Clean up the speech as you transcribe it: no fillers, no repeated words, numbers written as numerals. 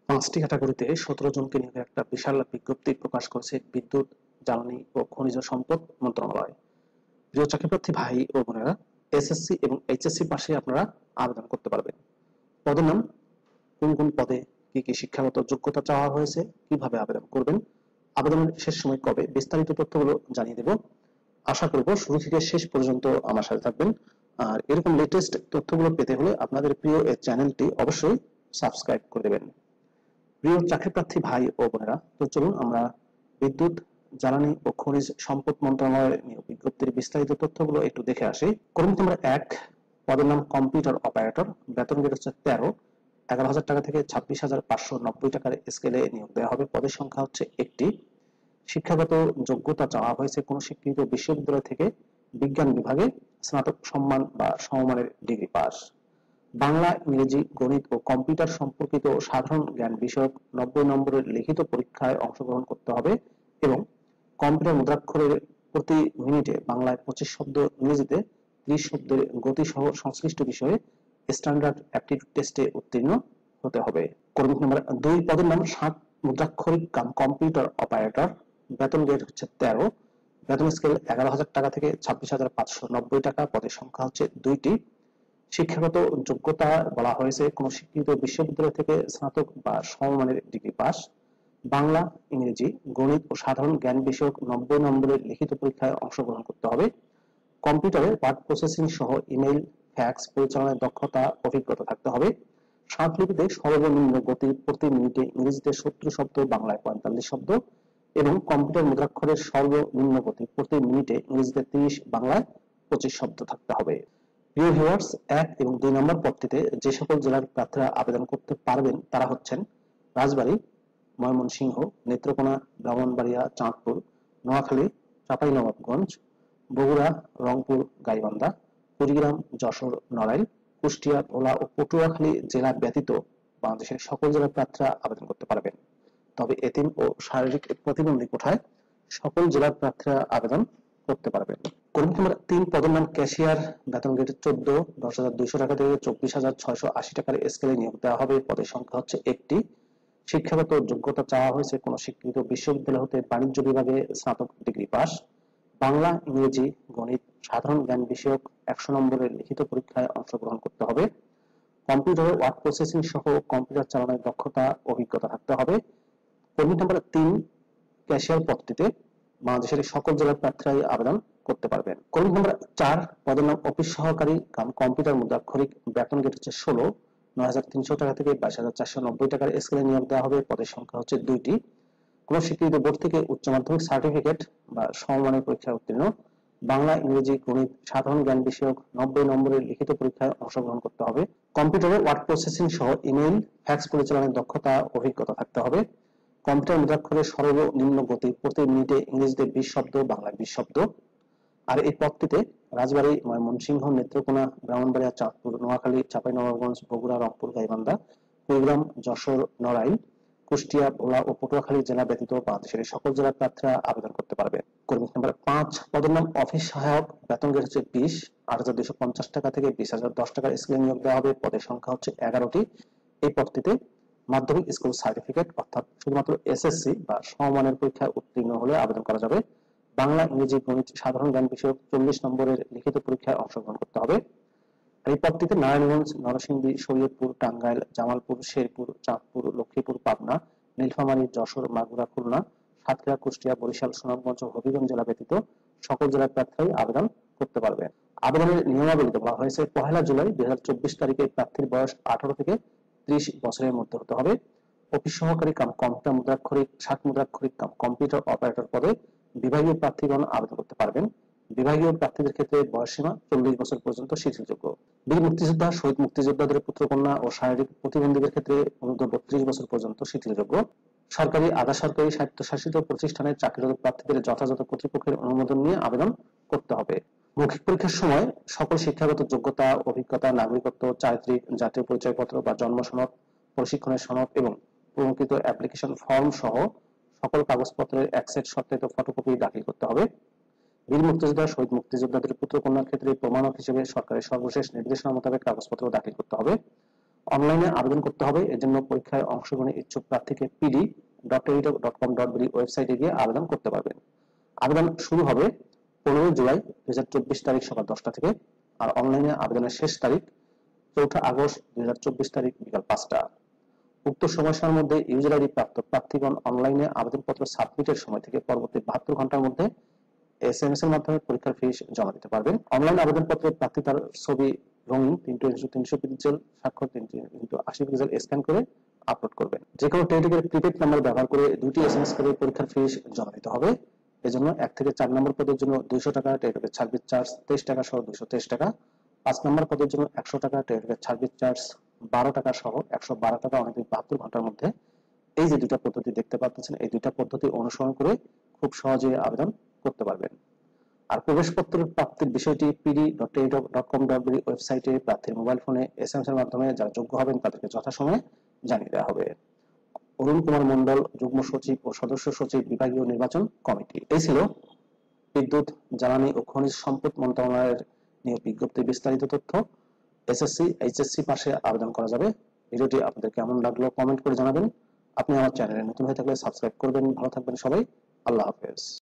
5টি ক্যাটাগরিতে 17 জনকে নিয়োগের একটা বিশাল বিজ্ঞপ্তি প্রকাশ করেছে বিদ্যুৎ, জ্বালানি ও খনিজ সম্পদ মন্ত্রণালয়। প্রিয় চাকরিপ্রার্থী ভাই ও বোনেরা, এসএসসি এবং এইচএসসি পাশে আপনারা আবেদন করতে পারবেন। পদের নাম, কোন কোন পদে কি কি শিক্ষাগত যোগ্যতা চাওয়া হয়েছে, কিভাবে আবেদন করবেন, আবেদনের শেষ সময় কবে, বিস্তারিত তথ্যগুলো জানিয়ে দেব। আশা করব শুরু থেকে শেষ পর্যন্ত আমার সাথে থাকবেন। আর এরকম লেটেস্ট তথ্যগুলো পেতে হলে আপনাদের প্রিয় এই চ্যানেলটি অবশ্যই সাবস্ক্রাইব করে দেবেন। প্রিয় চাকরিপ্রার্থী ভাই ও বোনেরা, তো চলুন আমরা বিদ্যুৎ, জ্বালানি ও খনিজ সম্পদ মন্ত্রণালয়ের নিয়োগ বিজ্ঞপ্তির বিস্তারিত তথ্যগুলো একটু দেখে আসি। কর্মী নম্বর 1, পদের নাম কম্পিউটার অপারেটর, বেতন গ্রেড হচ্ছে 13, 11,000 টাকা থেকে 26,590 টাকার স্কেলে নিয়োগ দেওয়া হবে। পদের সংখ্যা হচ্ছে একটি। শিক্ষাগত যোগ্যতা চাওয়া হয়েছে কোন স্বীকৃত বিশ্ববিদ্যালয় থেকে বিজ্ঞান বিভাগে স্নাতক সম্মান বা সমমানের ডিগ্রি পাস। বাংলা, ইংরেজি, গণিত ও কম্পিউটার সম্পর্কিত সাধারণ জ্ঞান বিষয়ক 90 নম্বরের লিখিত পরীক্ষায় অংশগ্রহণ করতে হবে এবং কম্পিউটার মুদ্রাক্ষরের প্রতি মিনিটে বাংলায় 25 শব্দ, ইংরেজিতে 30 শব্দের গতি সহ সংশ্লিষ্ট বিষয়ে স্ট্যান্ডার্ড অ্যাপটিটিউড টেস্টে উত্তীর্ণ হতে হবে। কর্মী নম্বর 2, পদের নাম মুদ্রাক্ষরিক কম্পিউটার অপারেটর, বেতন গ্রেড হচ্ছে 13, বেতন স্কেল 11,000 টাকা থেকে 26,590 টাকা। পদের সংখ্যা হচ্ছে 2টি। শিক্ষাগত যোগ্যতা বলা হয়েছে কোন স্বীকৃত বিশ্ববিদ্যালয় থেকে স্নাতক বা সমমানের ডিগ্রি পাস। বাংলা, ইংরেজি, গণিত ও সাধারণ জ্ঞান বিষয়ক 90 নম্বরের লিখিত পরীক্ষায় অংশগ্রহণ করতে হবে। কম্পিউটারে ওয়ার্ড প্রসেসিং সহ ইমেইল, ফ্যাক্স পরিচালনায় দক্ষতা, অভিজ্ঞতা থাকতে হবে। স্মার্টলিপিতে সর্বনিম্ন গতি প্রতি মিনিটে ইংরেজিতে 70 শব্দ, বাংলায় 45 শব্দ এবং কম্পিউটার মুদ্রাক্ষরের সর্বনিম্ন গতি প্রতি মিনিটে ইংরেজিতে 30, বাংলায় 25 শব্দ থাকতে হবে। প্রিয় ভিউয়ার্স, 1 এবং 2 নম্বর পদটিতে যে সকল জেলার প্রার্থীরা আবেদন করতে পারবেন তারা হচ্ছেন রাজবাড়ী, ময়মনসিংহ, নেত্রকোনা, ব্রাহ্মণবাড়িয়া, চাঁদপুর, নোয়াখালী, চাঁপাইনবাবগঞ্জ, বগুড়া, রংপুর, গাইবান্ধা, কুড়িগ্রাম, যশোর, নড়াইল, কুষ্টিয়া, ভোলা ও পটুয়াখালী জেলা ব্যতীত বাংলাদেশের সকল জেলার প্রার্থীরা আবেদন করতে পারবেন। তবে এতিম ও শারীরিক প্রতিবন্ধী কোঠায় সকল জেলার প্রার্থীরা আবেদন করতে পারবেন। কর্মী নম্বর 3, পদের নাম ক্যাশিয়ার, বেতন গ্রেড 14, 10,200 টাকা থেকে 24,680 টাকার স্কেলে নিয়োগ দেওয়া হবে। পদের সংখ্যা হচ্ছে একটি। শিক্ষাগত যোগ্যতা চাওয়া হয়েছে কোন স্বীকৃত বিশ্ববিদ্যালয় হতে বাণিজ্য বিভাগে স্নাতক ডিগ্রি পাস। বাংলা, ইংরেজি, গণিত, সাধারণ জ্ঞান বিষয়ক 100 নম্বরের লিখিত পরীক্ষায় অংশগ্রহণ করতে হবে। কম্পিউটারে ওয়ার্ড প্রসেসিং সহ কম্পিউটার চালানোর দক্ষতা, অভিজ্ঞতা থাকতে হবে। কর্মী নম্বর 3, ক্যাশিয়ার পদটিতে বাংলাদেশের সকল জেলার প্রার্থীরাই আবেদন করতে পারবেন। কর্মী নম্বর 4, পদের নাম অফিস সহকারী কম্পিউটার মুদ্রাক্ষরিক, বেতন গ্রেড হচ্ছে 16, 9,300 টাকা থেকে 22,490 টাকার স্কেলে নিয়োগ দেওয়া হবে। পদের সংখ্যা হচ্ছে 2টি। কোন স্বীকৃত বোর্ড থেকে উচ্চ মাধ্যমিক সার্টিফিকেট বা সমমানের পরীক্ষায় উত্তীর্ণ। বাংলা, ইংরেজি, গণিত, সাধারণ জ্ঞান বিষয়ক 90 নম্বরের লিখিত পরীক্ষায় অংশগ্রহণ করতে হবে। কম্পিউটারে ওয়ার্ড প্রসেসিং সহ ইমেইল, ফ্যাক্স পরিচালনার দক্ষতা, অভিজ্ঞতা থাকতে হবে। কম্পিউটার মুদ্রাক্ষরের সর্বনিম্ন গতি প্রতি মিনিটে ইংরেজিতে 20 শব্দ, বাংলায় 20 শব্দ। আর এই পদটিতে রাজবাড়ী, ময়মনসিংহ, নেত্রকোনা, ব্রাহ্মণবাড়িয়া, চাঁদপুর, নোয়াখালী, চাঁপাইনবাবগঞ্জ, বগুড়া, রংপুর, গাইবান্ধা, কুড়িগ্রাম, যশোর, নড়াইল, কুষ্টিয়া, ভোলা ও পটুয়াখালী জেলা ব্যতীত বাংলাদেশের সকল জেলার প্রার্থীরা আবেদন করতে পারবে। কর্মী নম্বর 5, পদের নাম অফিস সহায়ক, বেতন গ্রেড হচ্ছে 20, 8,250 টাকা থেকে 20,010 টাকার স্কেলে নিয়োগ দেওয়া হবে। পদের সংখ্যা হচ্ছে 11টি। এই পদটিতে মাধ্যমিক স্কুল সার্টিফিকেট অর্থাৎ শুধুমাত্র এসএসসি বা সমমানের পরীক্ষায় উত্তীর্ণ হলে আবেদন করা যাবে। বাংলা, ইংরেজি, গণিত, সাধারণ জ্ঞান বিষয়ক 40 নম্বরের লিখিত পরীক্ষায় অংশগ্রহণ করতে হবে। এই পদটিতে নারায়ণগঞ্জ, নরসিংদী, শরীয়তপুর, টাঙ্গাইল, জামালপুর, শেরপুর, চাঁদপুর, লক্ষ্মীপুর, পাবনা, নীলফামারী, যশোর, মাগুরা, খুলনা, সাতক্ষীরা, কুষ্টিয়া, বরিশাল, সুনামগঞ্জ ও হবিগঞ্জ জেলা ব্যতীত সকল জেলার প্রার্থীরাই আবেদন করতে পারবে। আবেদনের নিয়মাবলীতে বলা হয়েছে 1 জুলাই 2024 তারিখে প্রার্থীর বয়স 18 থেকে 30 বছরের মধ্যে হতে হবে। অফিস সহকারী কম্পিউটার মুদ্রাক্ষরিক, মুদ্রাক্ষরিক কম্পিউটার অপারেটর পদে বিভাগীয় প্রার্থীগণ আবেদন করতে পারবেন। বিভাগীয় প্রার্থীদের ক্ষেত্রে বয়সসীমা 40 বছর পর্যন্ত শিথিলযোগ্য। বীর মুক্তিযোদ্ধা, শহীদ মুক্তিযোদ্ধাদের পুত্রকন্যা ও শারীরিক প্রতিবন্ধীদের ক্ষেত্রে অনূর্ধ্ব 32 বছর পর্যন্ত শিথিলযোগ্য। সরকারি, আধা সরকারি, স্বায়ত্তশাসিত প্রতিষ্ঠানে চাকরিরত প্রার্থীদের যথাযথ কর্তৃপক্ষের অনুমোদন নিয়ে আবেদন করতে হবে। মৌখিক পরীক্ষার সময় সকল শিক্ষাগত যোগ্যতা, অভিজ্ঞতা, নাগরিকত্ব, চারিত্রিক, জাতীয় পরিচয়পত্র বা জন্ম সনদ, প্রশিক্ষণের সনদ এবং প্রমাণিত অ্যাপ্লিকেশন ফর্ম সহ সকল কাগজপত্রের এক সেট সত্যায়িত ফটোকপি দাখিল করতে হবে। বীর মুক্তিযোদ্ধা, শহীদ মুক্তিযোদ্ধাদের পুত্রকন্যার ক্ষেত্রে প্রমাণক হিসেবে সরকারের সর্বশেষ নির্দেশনা মোতাবেক কাগজপত্র দাখিল করতে হবে। অনলাইনে আবেদন করতে হবে। এর জন্য পরীক্ষায় অংশগ্রহণের ইচ্ছুক প্রার্থীকে pd.telitalk.com.bd ওয়েবসাইটে গিয়ে আবেদন করতে পারবেন। আবেদন শুরু হবে 15 জুলাই 2024 তারিখ সকাল 10টা থেকে, আর অনলাইনে আবেদনের শেষ তারিখ 4 আগস্ট 2024 তারিখ বিকাল 5টা। উক্ত সময়সীমার মধ্যে ইউজার আইডি প্রাপ্ত প্রার্থীগণ অনলাইনে আবেদনপত্র সাবমিটের সময় থেকে পরবর্তী 72 ঘন্টার মধ্যে এসএমএস এর মাধ্যমে পরীক্ষার ফি জমা দিতে পারবেন। অনলাইন আবেদনপত্রে প্রার্থী তার ছবি রঙিন 3x300 পিক্সেল, স্বাক্ষর 3x80 পিক্সেল স্ক্যান করে আপলোড করবেন। যে কোনো টেলিটকের প্রিপেড নাম্বার ব্যবহার করে 2টি এসএমএস করে পরীক্ষার ফি জমা দিতে হবে। এজন্য 1 থেকে 4 নম্বর পদের জন্য 200 টাকা, টেলিটকের সার্ভিস চার্জ 23 টাকা সহ 223 টাকা, 5 নম্বর পদের জন্য 100 টাকা, টেলিটকের সার্ভিস চার্জ 12 টাকা সহ 112 টাকা অনলাইনে 72 ঘন্টার মধ্যে। এই যে দুটো পদ্ধতি দেখতে পাচ্ছেন, এই দুটো পদ্ধতি অনুসরণ করে খুব সহজে আবেদন করতে পারবেন। আর প্রবেশপত্র প্রাপ্তির বিষয়টি pd.telitalk.com.bd ওয়েবসাইটে প্রার্থীর মোবাইল ফোনে এসএমএস এর মাধ্যমে যারা যোগ্য হবেন তাদেরকে যথাসময়ে জানিয়ে দেওয়া হবে। অরুণ কুমার মন্ডল, যুগ্ম সচিব ও সদস্য সচিব, বিভাগীয় নির্বাচন কমিটি। এই ছিল বিদ্যুৎ, জ্বালানি ও খনিজ সম্পদ মন্ত্রণালয়ের নিয়োগ বিজ্ঞপ্তির বিস্তারিত তথ্য। এসএসসি, এইচএসসি পাশে আবেদন করা যাবে। ভিডিওটি আপনাদের কেমন লাগলো কমেন্ট করে জানাবেন। আপনি আমার চ্যানেলে নতুন হয়ে থাকলে সাবস্ক্রাইব করবেন। ভালো থাকবেন সবাই। আল্লাহ হাফেজ।